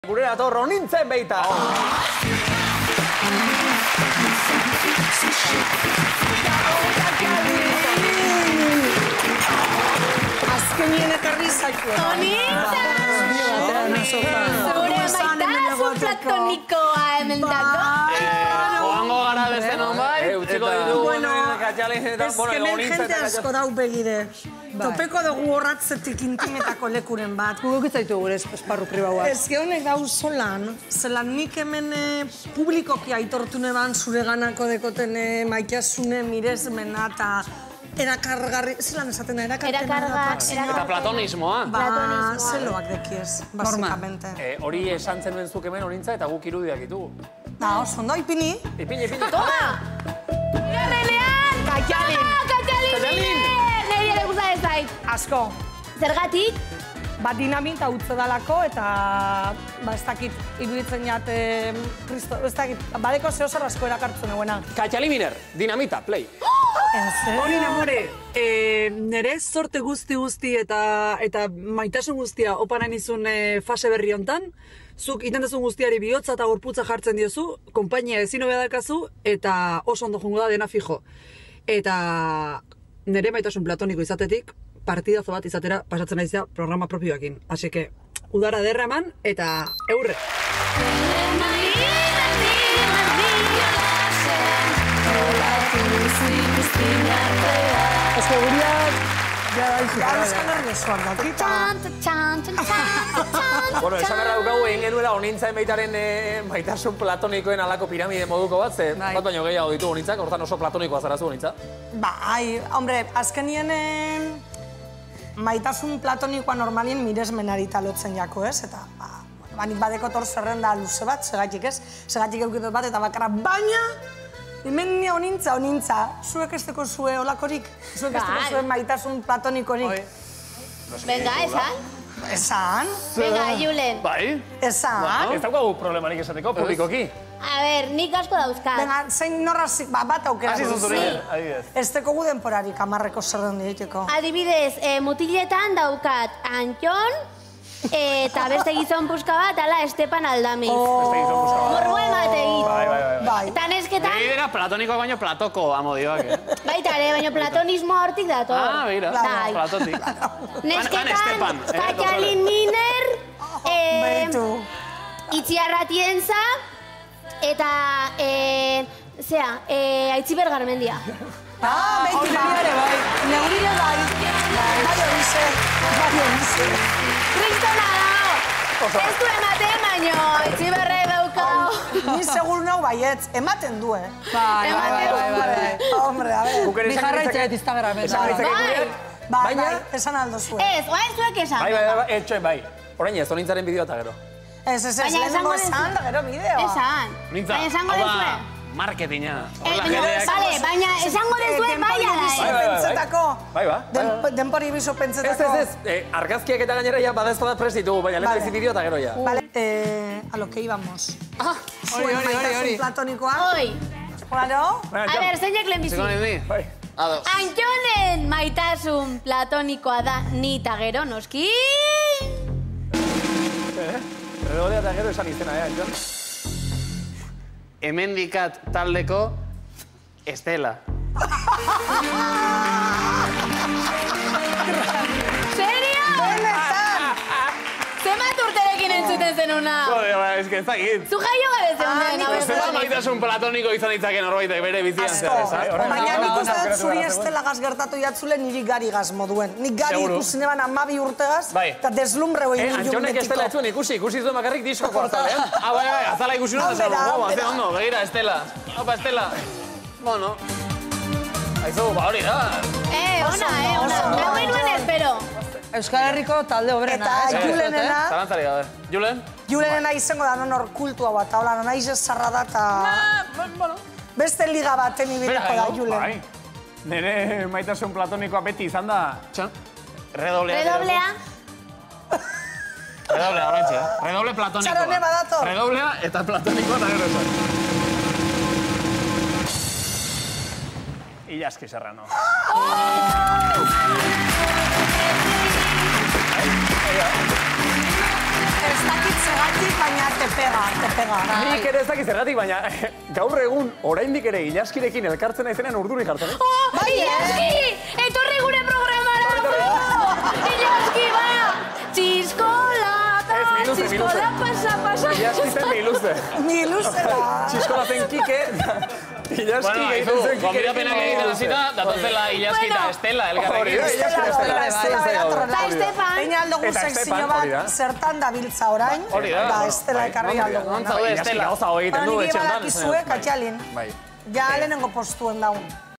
Gure dator nintzen beita. Azkenien ekarri zaitu. Nintzen! Zure maitasun platonikoa hemen dago. Joango gara beste non bai. Utziko ditugu. Hemen jente asko dau begire. Topeko dugu horratzetik intimetako lekuren bat. Gugok ez zaitu gure esparru pribauak. Ez gehonek gau solan, zelan nik hemen publikoki aitortu neban zure ganako dekoten maitasune miresmena eta erakargarri, zelan esaten da, Eta platonismoa. Ba, zeloak dekiez, basikamente. Hori esan zenuen zuk hemen honintza eta guk irudiak ditugu. Da, oso ondo, ipini. Ipini. Toma! Garrenean! Katialin! Katialin! Neri ere guza ez zait. Asko. Zergatik? Bat dinamita utze dalako eta ez dakit iruditzen jat, ez dakit, badeko zehozar asko erakartzen eguena. Katialiminer, dinamita, play. Hori namore, nire sorte guzti eta maitasun guztia opanan izun fase berri hontan, zuk intentazun guztiari bihotza eta gorputza jartzen diozu, konpainia ezin hobea dakazu eta oso ondo jongo da dena fijo. Eta nire maitasun platoniko izatetik, partidazo bat izatera pasatzen naizea programa propioakin. Así que, udara derraman eta eurre. Ez que guriak, ja Euskal Herri osoan daukita. Bueno, esan garra dukagu egin genuela honintzaen baitaren maitasun platonikoen alako piramide moduko bat, ze bat baino gehiago ditu honintzak, hortan oso platonikoa zarazu honintza. Bai, hombre, azkenien maitasun platonikoa normalien miresmenari talotzen jako, ez? Eta, nik badeko tor zerrenda luze bat, segatik ez? Segatik eukidot bat eta bakarra, baina hemen honintza, zuek ez deko zue olakorik, zuek ez deko zuen maitasun platonikorik. Venga, esan. Esan? Venga, Julen. Bai? Esan? Ez daukagu problemarik esateko, publikoki. A ver, nik asko dauzkat. Venga, zein norrazik, bat aukera. Hasi zuzuri, adibidez. Ez deko gu denporarik amarreko zerrendi diteko. Adibidez, mutiletan daukat Antxon, eta beste gizon puska bat, ala Estepan Aldamiz. Morru emategi. Bai. Eta nesketan... Egi dira platonikoak baino platoko amodioak, Baita ere, baina platonismoa hortik dator. Ah, begira, platotik. Nesketan, Katialin Miner, Itziarratienza, eta, Aitziber Garmendia. Beti bai. Neurire bai. Bai. Kristona dago! Ez du ematen, baino, Aitziberrek daukau. Ni segur nau baietz, ematen du, Bai. Hombre, a ver. Bi jarraitzea Instagramen. Bai, esan aldo zuen. Ez, oain zuek esan. Bai, etxoen bai. Orain ez, honintzaren bideoa eta gero. Ez, lehenengo esan da gero bideoa. Esan. Baina esango dezue. Marketinga. Bale, baina esango dezue bai ala. Pentsetako. Bai, Denpori bizo pentsetako. Ez, argazkiak eta gainera ja badezpa da prest ditugu, baina lehen bezi bideo eta gero ja. Vale, a lo que íbamos. Zuen hori. maitasun platonikoa. Hoi. Claro. A ver, zeinak lehenbizi. Ziko nahi Bai. Ados. Antxonen maitasun platonikoa da ni eta gero, noski. Redolea eta gero esan izena, Antxon? Hemendikat taldeko Estela. Serio? Zemat urterekin entzuten zenuna? Joder, ez que ez dakit. Zu jaio gabe zeuden. Zema maitasun platoniko izan ditzaken horbaitek bere bizian Asko. zer, Baina nik uste dut zuri Estelagaz gertatu jatzule niri garigaz moduen. Nik gari ikusi neban 12 urtegaz, eta deslumbre hoi nire Antxonek Estela ez zuen ikusi zuen bakarrik diskoko azalean. Bai, azala ikusi nuen zer, ze ondo, begira, Estela. Opa, Estela. Bueno. Aizu, hori da. Ona. Hau enuen espero. Euskal Herriko talde obrena. Eta Julenena... Zalantzari gabe. Julen? Julenena izango da non hor kultua bat, hola, non aiz zarra da eta... Beste liga baten ibileko da, Julen. Nere maitasun platonikoa beti izan da... Redoblea. Redoblea. Redoblea, horrentxe. Redoble platonikoa. Txarone badator. Redoblea eta platonikoa eta gero esan. Ilaski Serrano. ez dakit segatik, baina te pega. Nik ere ez dakit zergatik, baina gaur egun oraindik ere Ilaskirekin elkartzen naizenean urduri jartzen. Bai, Ilaski! Etorri gure programara! Ilaski, ba! Txiskolata, txiskola pasa. Ilaski zen Miluze. Miluze da. Txiskola zen Kike. Ilaski egiten zen Kike. Gonbidapenak egiten hasita, datozela Ilaski eta Estela elkarrekin. Eta Estepan. Egin aldugu sekzio bat zertan dabiltza orain. Hori da. Da, Estela ekarri aldugu. Non zaude Estela. Gauza hau egiten du Nik etxean. badakizue, katxalin. Ja lehenengo postuen daun.